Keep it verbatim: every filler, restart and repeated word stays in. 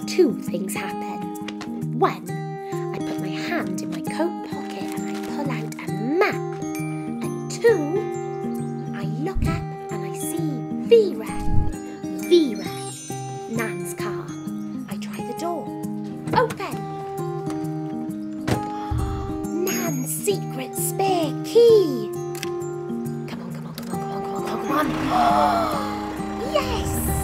two things happen. One, I put my hand in my coat pocket and I pull out a map. And two, I look up and I see Vera. Vera, Nan's car. I try the door. Open. Nan's secret spare key. Come on, come on, come on, come on, come on, come on. Yes!